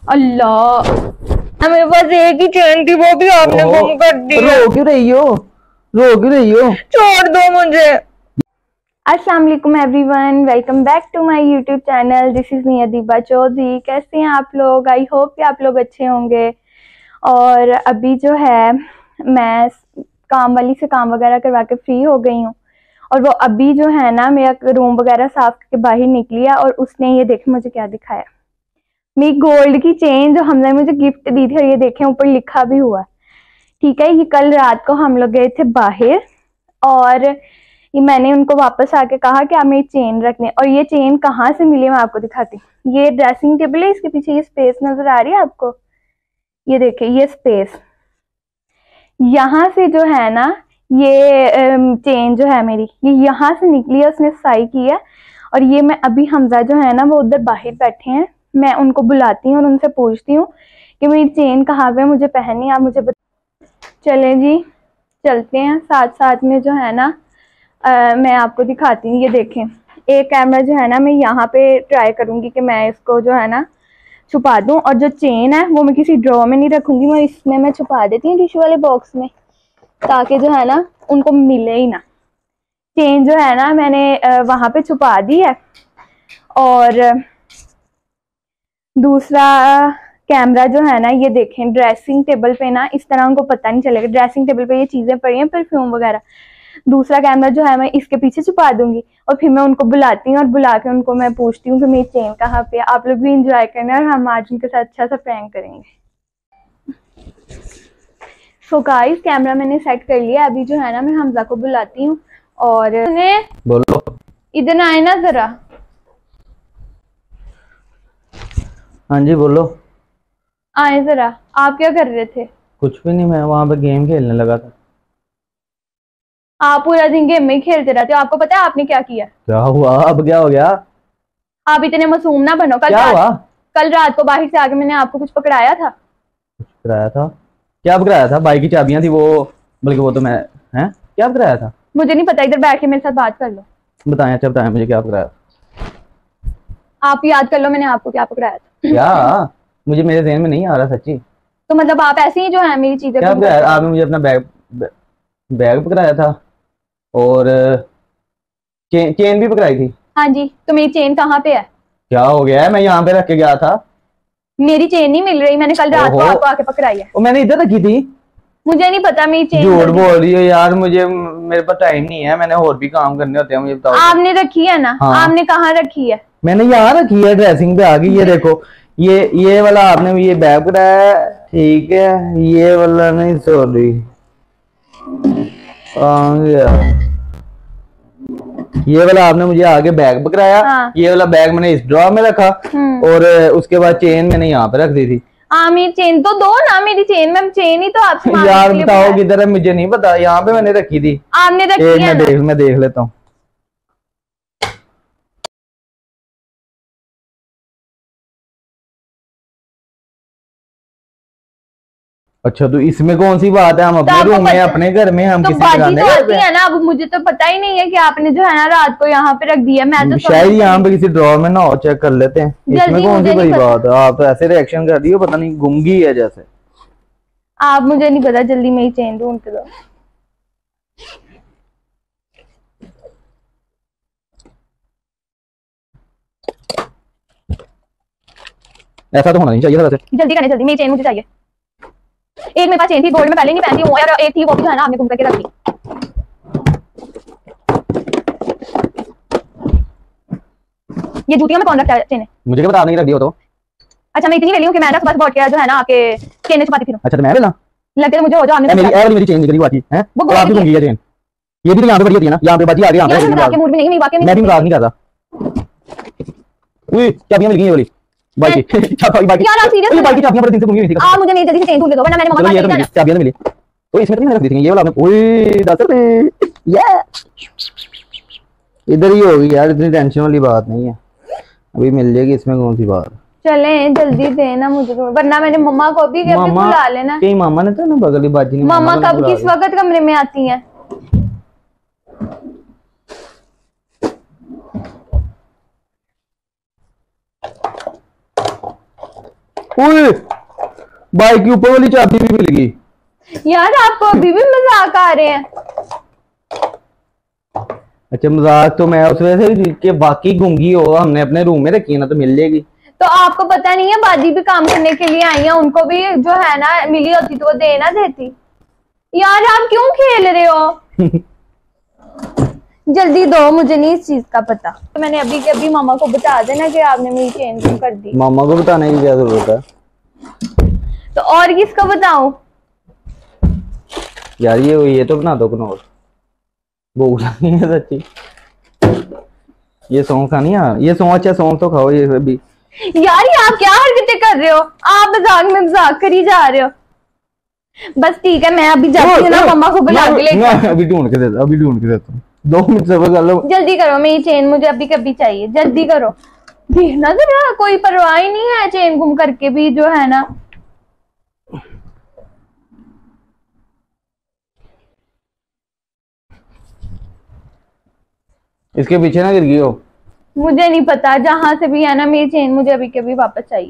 अल्लाह, मेरे पास एक ही चेन थी, वो भी आपने गुम कर दी। रो क्यों रही हो? रो क्यों रही हो? छोड़ दो मुझे। अस्सलाम वालेकुम everyone, welcome back to my YouTube channel. This is me Adiba Chaudhary. कैसे हैं आप लोग? आई होप कि आप लोग अच्छे होंगे। और अभी जो है मैं काम वाली से काम वगैरह करवा के फ्री हो गई हूँ, और वो अभी जो है ना मेरा रूम वगैरह साफ करके बाहर निकली है, और उसने ये देखे मुझे क्या दिखाया, मेरी गोल्ड की चेन जो हमने मुझे गिफ्ट दी थी, और ये देखें ऊपर लिखा भी हुआ। ठीक है, ये कल रात को हम लोग गए थे बाहर, और ये मैंने उनको वापस आके कहा कि आप मेरी चेन रखने। और ये चेन कहाँ से मिली मैं आपको दिखाती हूँ। ये ड्रेसिंग टेबल है, इसके पीछे ये स्पेस नजर आ रही है आपको, ये देखिए ये स्पेस, यहाँ से जो है ना ये चेन जो है मेरी, ये यहाँ से निकली है, उसने साई की है। और ये मैं अभी हमजा जो है ना वो उधर बाहर बैठे हैं, मैं उनको बुलाती हूँ और उनसे पूछती हूँ कि मेरी चेन कहाँ पे मुझे पहननी, आप मुझे चले जी चलते हैं साथ साथ में जो है ना। मैं आपको दिखाती हूँ, ये देखें एक कैमरा जो है ना मैं यहाँ पे ट्राई करूंगी कि मैं इसको जो है ना छुपा दूं, और जो चेन है वो मैं किसी ड्रॉ में नहीं रखूंगी, मैं इसमें मैं छुपा देती हूँ टिश्यू वाले बॉक्स में, ताकि जो है ना उनको मिले ही ना। चेन जो है ना मैंने वहां पे छुपा दी है। और दूसरा कैमरा जो है ना ये देखें ड्रेसिंग टेबल पे ना, इस तरह उनको पता नहीं चलेगा, ड्रेसिंग टेबल पे ये चीजें पड़ी हैं परफ्यूम वगैरह। दूसरा कैमरा जो है मैं इसके पीछे छुपा दूंगी, और फिर मैं उनको बुलाती हूँ और बुला के उनको मैं पूछती हूँ कि मेरी चेन कहाँ पे है। आप लोग भी इंजॉय करना, और हम आज उनके साथ अच्छा सा प्रैंक करेंगे। सो गाइस कैमरा मैंने सेट कर लिया, अभी जो है ना मैं हमजा को बुलाती हूँ। और बोलो, इधर आए ना जरा। हाँ जी बोलो। आए जरा। आप क्या कर रहे थे? कुछ भी नहीं, मैं वहां पे गेम खेलने लगा था। आप पूरा दिन गेम में ही खेलते रहते हो, आपको पता है आपने क्या किया? क्या हुआ? अब क्या हो गया? आप इतने मासूम ना बनो। कल रात को बाहर से आके मैंने आपको कुछ पकड़ाया था। कुछ पकड़ाया था? क्या पकड़ाया था? बाइक की चाबियां थी वो, बल्कि वो तो मैं, हैं क्या पकड़ाया था? मुझे नहीं पता, इधर बैठ के मेरे साथ बात कर लो। बताएं, अच्छा बताएं मुझे क्या पकड़ाया। आप याद कर लो मैंने आपको क्या पकड़ाया था। क्या? मुझे मेरे ध्यान में नहीं आ रहा सच्ची। तो मतलब आप ऐसे ही जो है मेरी चीजें क्या पकड़ाया आपने? मुझे अपना बैग पकड़ाया था, और चेन भी पकड़ाई थी। हाँ जी, तो मेरी चेन कहाँ पे है? क्या हो गया है? मैं यहाँ पे रख के गया था। मेरी चेन नहीं मिल रही, मैंने कल रात को आपको आके पकड़ाई है। मैंने इधर रखी थी। मुझे नहीं पता मेरी चेन। झूठ बोल रही हो यार, मेरे पास टाइम नहीं है, मैंने और भी काम करने होते हैं, मुझे बताओ। आपने रखी है ना? हाँ। आपने कहाँ रखी है? मैंने यहाँ रखी है, ड्रेसिंग पे आ गई। ये देखो, ये वाला आपने ये बैग पकड़ाया, ठीक है, ये वाला नहीं, सॉरी। ये वाला आपने मुझे आगे बैग पकड़ाया। हाँ। ये वाला बैग मैंने इस ड्रॉ में रखा, और उसके बाद चेन मैंने यहाँ पे रख दी थी। मेरी चेन तो दो ना, मेरी चेन में चेन ही तो आपसे यार बताओ किधर है, मुझे नहीं पता, यहाँ पे मैंने रखी थी। आपने रखी है? मैं देख लेता हूँ। अच्छा, तो इसमें कौन सी बात है? हम अपने रूम में, अपने घर में, हम किसी बाजी तो आती है ना। अब मुझे तो पता ही नहीं है कि आपने जो है ना रात को यहाँ पे रख दिया। मैं तो शायद यहाँ पे किसी ड्रॉर में ना हो, चेक कर लेते हैं। इसमें कौन सी बड़ी बात है? आप तो ऐसे रिएक्शन कर रही हो, पता नहीं गुंगी है जैसे। आप मुझे नहीं पता, जल्दी मेरी चेन ढूंढ के दो। ऐसा तो होना नहीं चाहिए था वैसे। जल्दी करने, जल्दी, मेरी चेन मुझे चाहिए। एक मेरे पास चेन थी गोल्ड में, पहले नहीं पहनती हूँ, और एक थी वो भी जो है ना आपने गुम करके रख दी। ये जूतियों में कौन रखता है चेन? मुझे क्या पता, आपने रख दिया तो। अच्छा, मैं इतनी वेली हूँ कि मैं ना सुबह उठ के जो है ना आपके चेन छुपाती फिरूं। अच्छा, तो मैं वेला लगता है मुझे, हो जो आपने मेरी चेन निकली हुई थी है, वो आपकी गुंगी है चेन। ये भी तो यहाँ पे बड़ी होती है ना, यहाँ पे बाजी आ गई, यहाँ पे मूड में नहीं, मैं भी मजाक नहीं कर रहा। ओए, चाबियां मिल गई ये वाली बाइक की। यार आप सीरियस? बाइक की चाबियां बड़े दिन से गुम गई थी। आप मुझे मेरी जल्दी से चेन ढूंढ के दो, वरना मैंने मम्मा को कहा चाबियां मिली। तो इसमें तो नहीं रख दी थी ये वाला आपने। ओए 10 रुपए, ये इधर ही होगी यार, इतनी टेंशन वाली बात नहीं है, अभी मिल जाएगी। इसमें कौन सी बात? चले जल्दी देना मुझे, वरना मैंने मम्मा को भी बुला लेना। कहीं मामा ने तो ना बगली बाजी ने। मम्मा कब किस वक्त कमरे में आती हैं? ओए बाइक की ऊपर वाली चाबी भी मिल गई। यार आपको अभी भी मजाक आ रहे हैं। अच्छा मजाक तो मैं उस वजह से कि बाकी गूंगी हो, हमने अपने रूम में रखी है ना तो मिल जाएगी। तो आपको पता नहीं है बाजी भी काम करने के लिए आई है, उनको भी जो है ना मिली होती तो वो देना देती। यार आप क्यों खेल रहे हो? जल्दी दो, मुझे नहीं इस चीज का पता। तो मैंने अभी के अभी मामा को बता देना कि आपने मेरी चेन गुम कर दी। मामा को बताने की क्या जरूरत है? तो और किसको बताऊं? यार ये तो बना दो कनौर, भूख लगी है सच्ची। ये सौंफ खानी है, ये सौंफ, अच्छा सौंफ तो खाओ ये भी। यार ये आप क्या हरकतें कर रहे हो? आप मजाक में मजाक करी जा रहे हो। बस ठीक है, मैं अभी जाती हूँ ना मम्मा को बुला के लेकर। अभी ढूंढ के देता हूँ 2 मिनट सब्र कर लो। जल्दी करो, मेरी चेन मुझे अभी कभी चाहिए, जल्दी करो। देखना जरा, कोई परवाह ही नहीं है चेन गुम करके भी जो है ना। इसके पीछे ना गिर गई हो। मुझे नहीं पता, जहां से भी है ना मेरी चेन मुझे अभी कभी वापस चाहिए।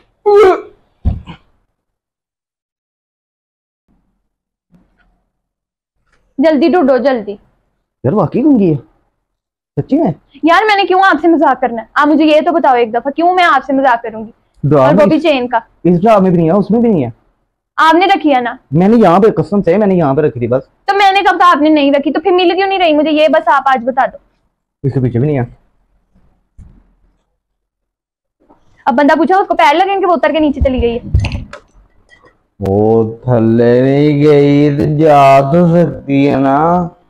जल्दी ढूंढो जल्दी। यार वाकई गूंगी है सच्ची में। यार मैंने क्यों आपसे मजाक करना है? आप मुझे ये तो बताओ एक दफा, क्यों मैं आपसे मजाक करूंगी? और वो भी चेन का। इस ड्रा में भी नहीं है, उसमें भी नहीं है। आपने रखी है ना? मैंने यहाँ पे कसम से मैंने यहाँ पे रखी थी बस। तो मैंने कब कहा आपने नहीं रखी? तो फिर मिल क्यों नहीं रही मुझे, ये बस आप आज बता दो। इसके पीछे भी नहीं है। अब बंदा पूछा उसको पैर लगेंगे कि वो उतर के नीचे चली गई है। वो थल्ले नहीं गई तो जा तो सकती है ना,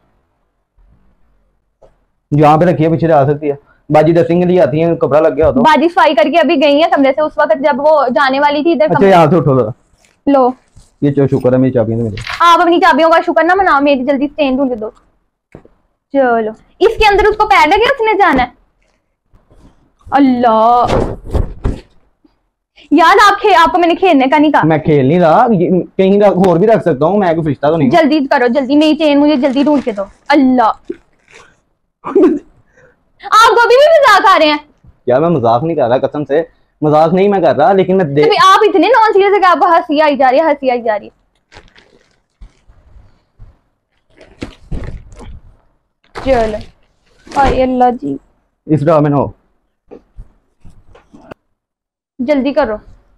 यहाँ पे रखी है पीछे जा सकती है। बाजी ड्रेसिंग के लिए आती है, कपड़ा लग गया हो तो। बाजी सफाई करके अभी गई है कमरे से, उस वक्त जब वो जाने वाली थी इधर। अच्छा यहाँ से उठो जरा। लो ये जो शुक्र है मेरी चाबियां तो मिली। आप अपनी चाबियों का शुक्र ना मनाओ, मेरी जल्दी चेन ढूंढ दो। चलो इसके अंदर उसको पैर लगे, उसने जाना है। अल्लाह यार आपको मैंने खेलने का नहीं कहा। मैं खेल नहीं रहा, कहीं और भी रख सकता हूँ, मैं कोई फरिश्ता तो नहीं। जल्दी करो जल्दी, मेरी चेन मुझे जल्दी ढूंढ के दो। अल्लाह आप अभी भी मजाक आ रहे हैं? यार मैं मजाक नहीं कर रहा, कसम से मजाक नहीं मैं कर रहा, लेकिन मैं आप इतने नॉन सीरियस है कि आपको हंसी आई जा रही है, हंसी आई जा रही है। चलो हाय अल्लाह जी, इस ड्रा में हो जल्दी करो।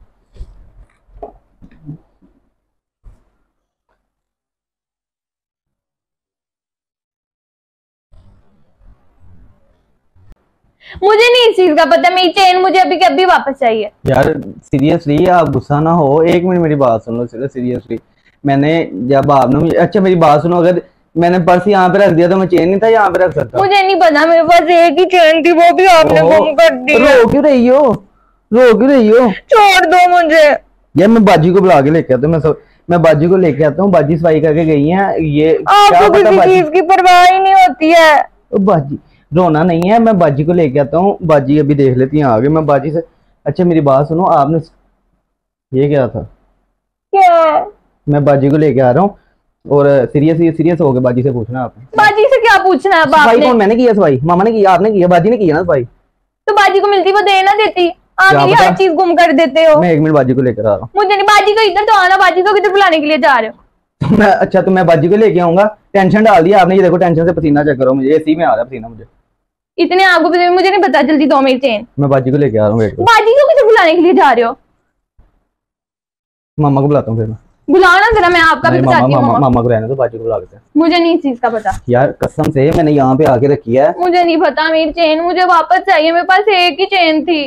मुझे नहीं इस चीज का पता, मेरी चेन मुझे अभी के अभी वापस चाहिए। यार सीरियसली आप गुस्सा ना हो, 1 मिनट मेरी बात सुन लो सीरियसली। मैंने जब आपने, अच्छा मेरी बात सुनो, अगर मैंने पर्स यहाँ पे रख दिया तो मैं चेन नहीं था यहाँ पे रख सकता? मुझे नहीं पता, मेरे पास एक ही चेन थी, वो भी आपने गुम कर दी। रो क्यों रही हो, रो क्यों रही हो? छोड़ दो मुझे। यार मैं बाजी को बुला के लेके आता हूँ, मैं बाजी को लेके आता हूँ, बाजी सफाई करके गई है। ये आपको किसी चीज की परवाह ही नहीं होती है। बाजी रोना नहीं है, मैं बाजी को लेके आता हूँ, बाजी अभी देख लेती है आगे, मैं बाजी से। अच्छा मेरी बात सुनो, आपने ये क्या था? क्या? मैं बाजी को लेके आ रहा हूँ और सीरियस हो गए, बाजी से पूछना आपने। बाजी से क्या पूछना है? सफाई कौन, मैंने किया सफाई? मामा ने किया, आपने किया? बाजी ने किया ना सफाई? तो बाजी को मिलती वो दे ना देती, आप मेरी हर चीज गुम कर देते हो। मैं 1 मिनट बाजी को लेकर आ रहा हूँ। मुझे नहीं, बाजी को इधर तो आना, बाजी को किधर बुलाने के लिए जा रहे हो? तो मैं, अच्छा तो मैं बाजी को लेके आऊंगा, टेंशन डाल दिया आपने। ये देखो टेंशन से पसीना चेक करो, मुझे एसी में आ रहा है पसीना मुझे। इतने आपको मुझे नहीं पता, जल्दी दो मेरी चेन। मैं बाजी को लेके आ रहा हूँ, बाजी को किधर बुलाने के लिए जा रहे हो? मामा को बुलाता हूँ फिर मैं। बुलाओ ना जरा, मैं आपका भी बताती हूँ। मामा को रहने दो, बाजी को बुला लेते हैं। मुझे नहीं इस चीज का पता यार, कसम से मैंने यहाँ पे आके रखी है। मुझे नहीं पता, मेरी चेन मुझे वापस चाहिए, मेरे पास एक ही चेन थी।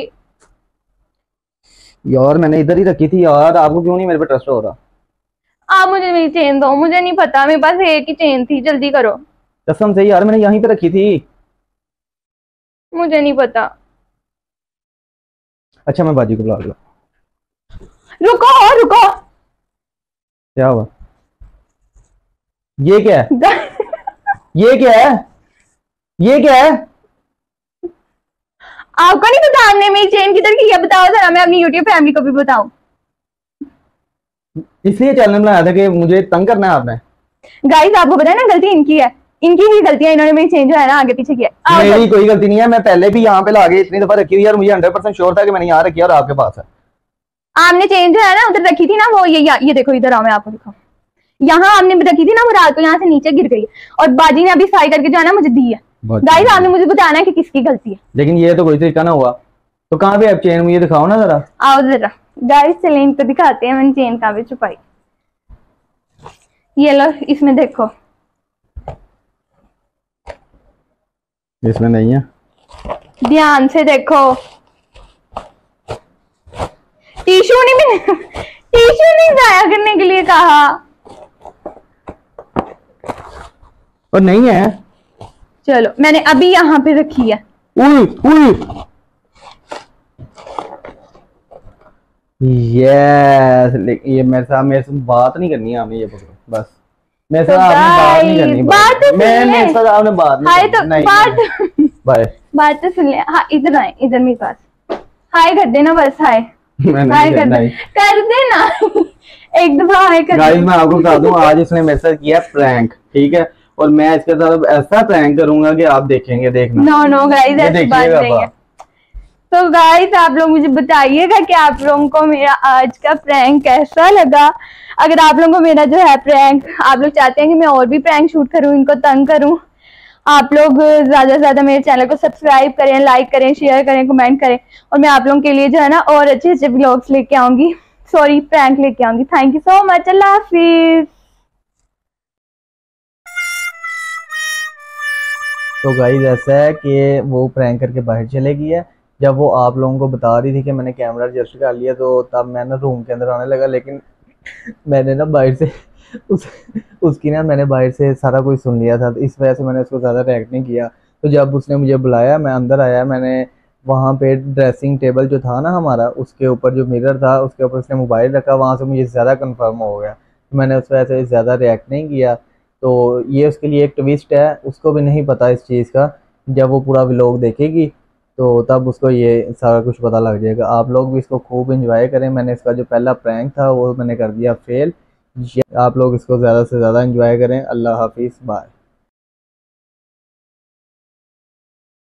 यार मैंने इधर ही रखी थी यार, आपको क्यों नहीं मेरे पे ट्रस्ट हो रहा? आप मुझे मेरी चेन दो, मुझे नहीं पता, मेरे पास एक ही चेन थी, जल्दी करो। कसम से यार मैंने यहीं पे रखी थी। मुझे नहीं पता। अच्छा मैं बाजी को बुला लूँ। रुको रुको, क्या हुआ? ये क्या है? ये क्या है? ये क्या है? आपको नहीं पता आपने मेरी चेन किधर की है? बताओ जरा, मैं अपनी यूट्यूब फैमिली को भी बताऊं। इसलिए चैनल बनाया था कि मुझे तंग करना है आपने? गाइस आपको पता है ना, गलती इनकी है, इनकी ही गलती है, इन्होंने मेरी चेन जो है ना आगे पीछे किया। मेरी कोई गलती नहीं है, मैं पहले भी यहाँ पे लाके इतनी दफा रखी हुई है और मुझे 100% श्योर था कि मैंने यहाँ रखी है और आपके पास है। आपने चेन जो है ना उधर रखी थी ना, वो ये देखो, इधर आओ मैं आपको दिखाऊं। यहाँ आपने रखी थी ना, वो रात को यहाँ से नीचे गिर गई और बाजी ने अभी सफाई करके जो है ना मुझे दी है। गाइस आपने मुझे बताना है कि किसकी गलती है। लेकिन ये तो कोई तरीका ना हुआ। तो कहाँ पे आप चेन मुझे दिखाओ ना जरा। आओ जरा गाइस, चलें इनको दिखाते हैं मैंने चेन कहाँ पे छुपाई। ये लो, इसमें देखो। इसमें नहीं है, ध्यान से देखो। टिश्यू नहीं टिश्यू नहीं जाया करने के लिए कहा, और नहीं है। चलो मैंने अभी यहाँ पे रखी है। उई उई यस, ये मेरे साथ बात नहीं करनी है आपने, ये पकड़ो बस। मेरे साथ आपने बात नहीं करनी, मेरे साथ आपने बात नहीं करनी। बात तो सुन ले। हाँ इधर आए, इधर मेरे पास। हाय कर देना बस, हाय हाय कर देना एक दफा हाय कर। गाइस मैं आपको बता दूं, आज इसने मेरे साथ किया प्रैंक, ठीक है, और मैं इसके साथ ऐसा प्रैंक करूंगा कि आप देखेंगे, देखना। नो गाइस ऐसी बात नहीं है। तो गाइस आप लोग मुझे बताइएगा कि आप लोगों को मेरा आज का प्रैंक कैसा लगा। अगर आप लोगों को मेरा जो है प्रैंक, आप लोग चाहते हैं कि मैं और भी प्रैंक शूट करूं, इनको तंग करूं, आप लोग ज्यादा से ज्यादा मेरे चैनल को सब्सक्राइब करें, लाइक करें, शेयर करें, कमेंट करें, और मैं आप लोगों के लिए जो है ना और अच्छे अच्छे व्लॉग्स लेके आऊंगी, सॉरी प्रैंक लेके आऊंगी। थैंक यू सो मच, अल्लाह हाफिज। तो गाइस ऐसा है कि वो प्रैंक करके बाहर चले गई है। जब वो आप लोगों को बता रही थी कि मैंने कैमरा एडजस्ट कर लिया, तो तब मैं ना रूम के अंदर आने लगा, लेकिन मैंने ना बाहर से उसकी ना मैंने बाहर से सारा कुछ सुन लिया था, तो इस वजह से मैंने उसको ज़्यादा रिएक्ट नहीं किया। तो जब उसने मुझे बुलाया, मैं अंदर आया, मैंने वहाँ पे ड्रेसिंग टेबल जो था ना हमारा, उसके ऊपर जो मिरर था उसके ऊपर उसने मोबाइल रखा, वहाँ से मुझे ज़्यादा कन्फर्म हो गया, तो मैंने उस वजह से ज़्यादा रिएक्ट नहीं किया। तो ये उसके लिए एक ट्विस्ट है, उसको भी नहीं पता इस चीज़ का। जब वो पूरा व्लॉग देखेगी तो तब उसको ये सारा कुछ पता लग जाएगा। आप लोग भी इसको खूब एंजॉय करें। मैंने इसका जो पहला प्रैंक था वो मैंने कर दिया फेल। आप लोग इसको ज़्यादा से ज़्यादा एंजॉय करें। अल्लाह हाफिज़, बाय।